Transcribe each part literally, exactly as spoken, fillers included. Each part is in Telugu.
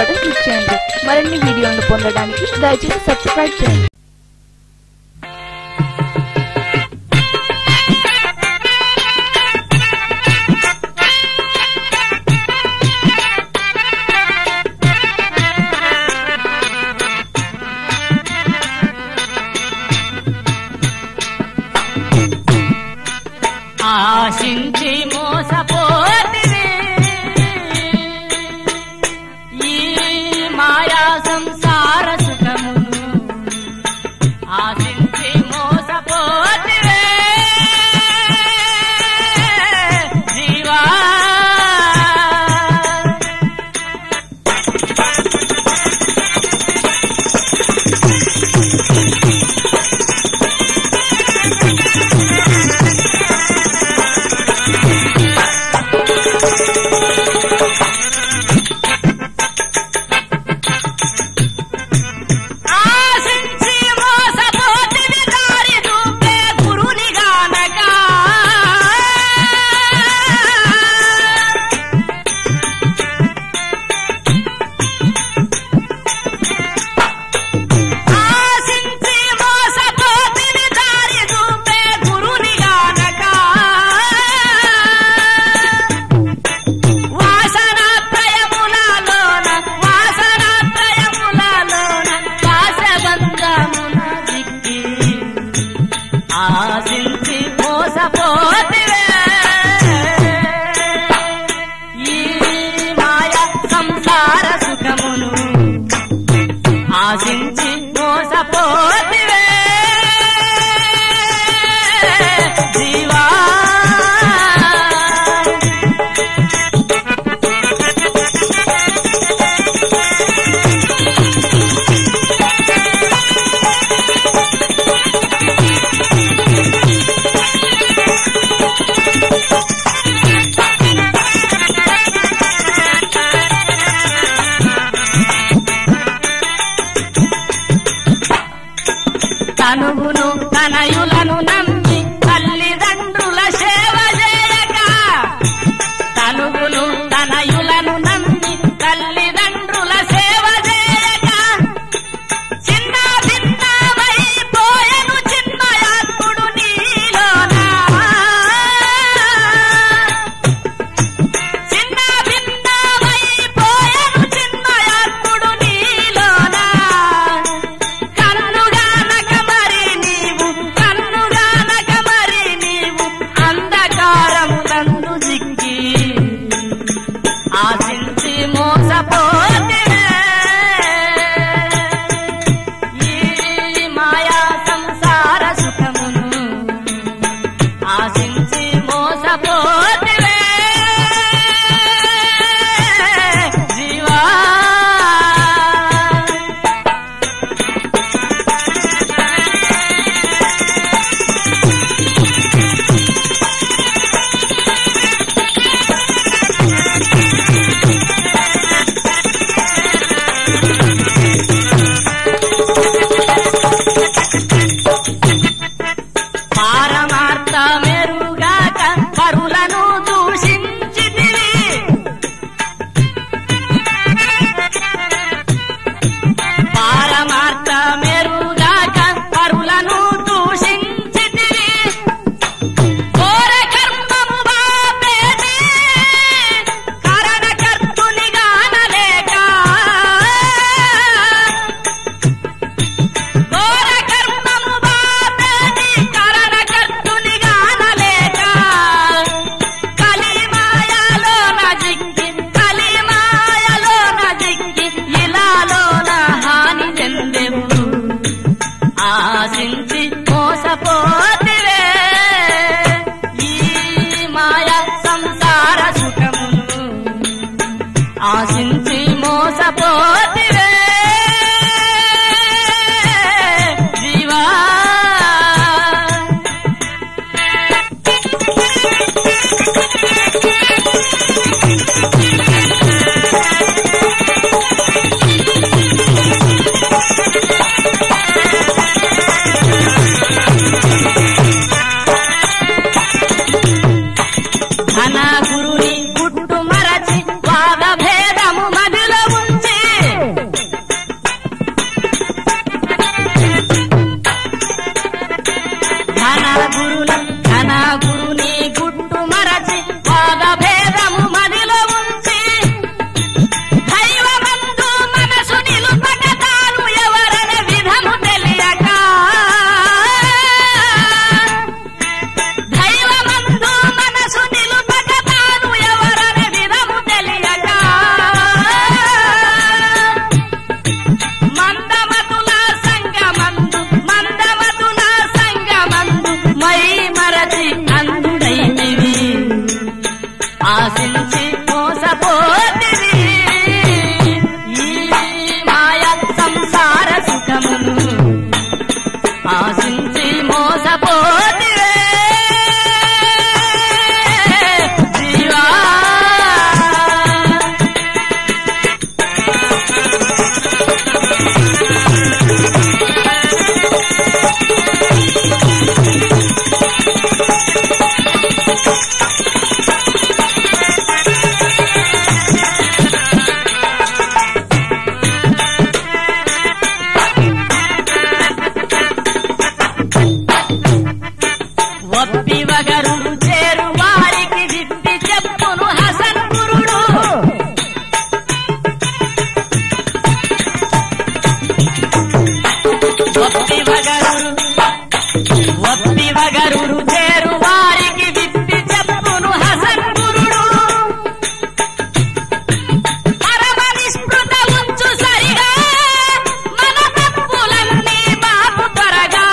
బటన్ క్లిక్ చేయండి. మరిన్ని వీడియోలను పొందడానికి దయచేసి సబ్స్క్రైబ్ చేయండి. ఆశించి మోసపోతివే ఈ మాయా సంసార సుఖమును ఆశించి మోసపోతివే జీవా ఆశించి మోసపోతివే ఈ మాయా సంసార సుఖమును ఆశించి మోసపోతివే జీవా తనువును తనయులను నమ్మి తల్లిదండ్రుల సేవ చేయక తనువును తనయులను నమ్మి తల్లిదండ్రుల సేవ చేయక చిన్న భిన్నమైపోయెను చిన్మయాత్ముడు నీలోన చిన్న భిన్నమైపోయెను చిన్మయాత్ముడు నీలోన ఆశించి మోసపోతివే ఈ మాయా సంసార సుఖమును ఆశించి మోసపోతివే జీవా పారమార్థ మెరుగాక పరులను దూషించితివి పారమార్థ మెరుగాక పరులను దూషించితివి ఘోర కర్మము బాపేది కరణకర్తుని గానలేక ఘోర కర్మము బాపేది కరణకర్తుని గానలేక కలిమాయలోన జిక్కి కలిమాయలోన జిక్కి ఇలాలోన హాని చెందెవు ఆశించి మోసపోతివే ఈ మాయా సంసార సుఖమును ఆశించి మోసపోతివే జీవా ధన గురుని గుట్టు మరచి వాద భేదము మదిలో ఉంచి వప్పి వగరు చేరు వారికి దిప్పి చెప్పును హసన్ గురుడు వప్పి వగరు వప్పి వగరు చేరు వారికి దిప్పి చెప్పును హసన్ గురుడు పరమ నిస్పృత ఉంచు సరిగా మన తప్పులన్నీ బాపు త్వరగా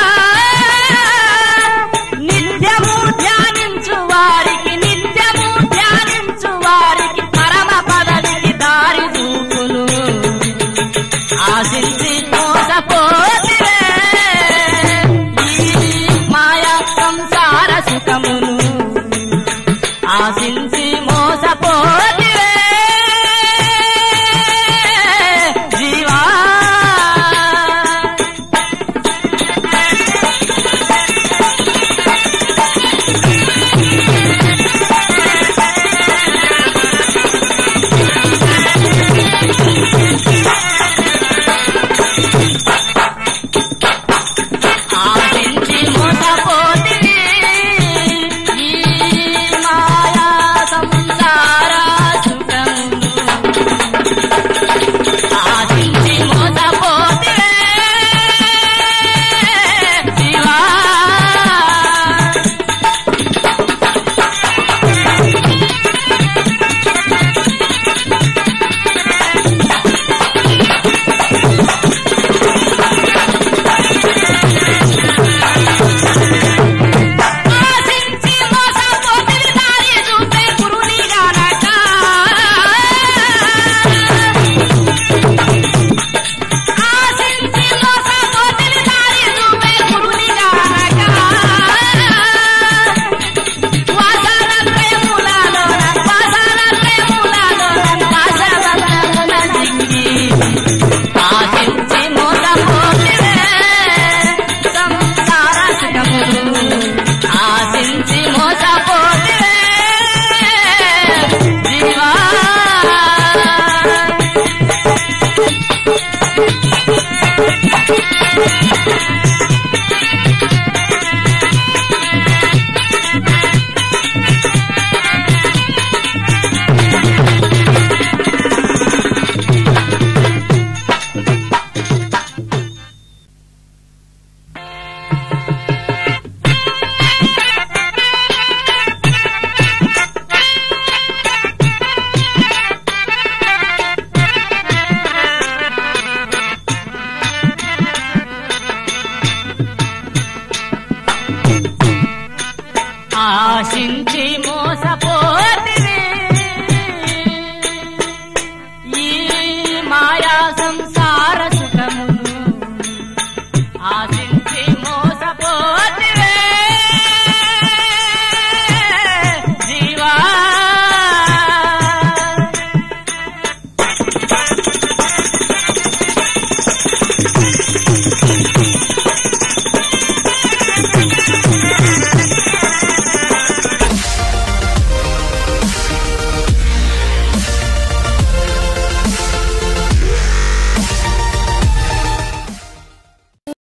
నిత్యము ధ్యానించు వారికి నిత్యము ధ్యానించు వారికి పరమ పదవికి దారి చూపును ఆశించి మోసపోతివే ఈ మాయా సంసార సుఖమును ఆశించి మోసపోతివే జీవా ఆశించి మోసపోతివే ఈ మాయా సంసార సుఖమును ఆశించి మోసపోతివే జీవా ఆశించి మోసపోతివి దారి చూపే గురునిగానక ఆశించి మోసపోతివి దారి చూపే గురునిగానక వాసన ప్రేములలోన వాసన ప్రేములలోన వాసవదమున జింగి ఆశించి మోసపోతివే సంసార సుఖమును ఆశించి మోసపోతివే జీవా ఆశించి మోస